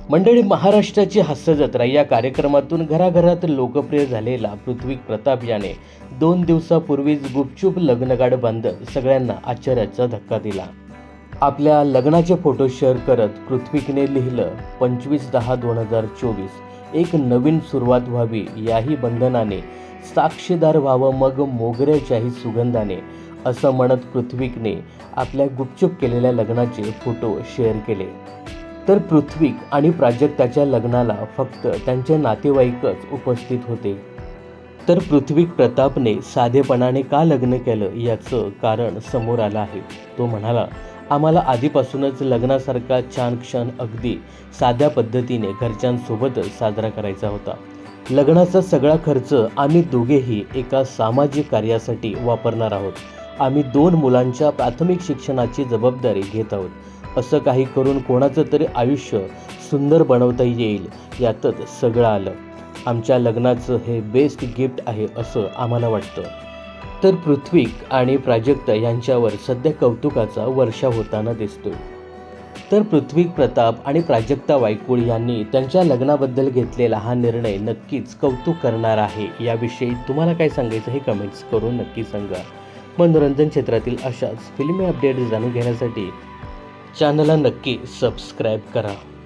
मंडळी, महाराष्ट्राची हास्य जत्रा या कार्यक्रमातून घराघरात लोकप्रिय झालेला पृथ्वी प्रताप याने 2 दिवसापूर्वीच गुपचूप लग्नगाठ बांधत सगळ्यांना आश्चर्याचा धक्का दिला. आपल्या लग्नाचे फोटो शेअर करत पृथ्वीने लिहिलं, 25/10/2024 एक नवीन सुरुवात व्हावी याही बंधनाने, साक्षीदार व्हावं मग मोगऱ्याच्याही सुगंधाने, असं म्हणत पृथ्वीने आपल्या गुपचूप केलेल्या लग्नाचे फोटो शेअर केले. तर पृथ्वी आणि प्राजक्ताच्या लग्नाला फक्त त्यांचे नातेवाईकच उपस्थित होते. तर पृथ्वी प्रतापने साधेपणाने का लग्न केलं याचं कारण समोर आलं आहे. तो म्हणाला, आम्हाला आधीपासूनच लग्नासारखा छान क्षण अगदी साध्या पद्धतीने घरच्यांसोबतच साजरा करायचा होता. लग्नाचा सगळा खर्च आम्ही दोघेही एका सामाजिक कार्यासाठी वापरणार आहोत. आम्ही 2 मुलांच्या प्राथमिक शिक्षणाची जबाबदारी घेत आहोत. असं काही करून कोणाचं तरी आयुष्य सुंदर बनवता येईल यातच सगळं आलं. आमच्या लग्नाचं हे बेस्ट गिफ्ट आहे असं आम्हाला वाटतं. तर पृथ्वी आणि प्राजक्ता यांच्यावर सध्या कौतुकाचा वर्षाव होताना दिसतोय. तर पृथ्वी प्रताप आणि प्राजक्ता वायकुळ यांनी त्यांच्या लग्नाबद्दल घेतलेला हा निर्णय नक्कीच कौतुक करणार आहे. याविषयी तुम्हाला काय सांगायचं हे कमेंट्स करून नक्की सांगा. मनोरंजन क्षेत्रातील अशाच फिल्मी अपडेट्स जाणून घेण्यासाठी चॅनलला नक्की सबस्क्राईब करा.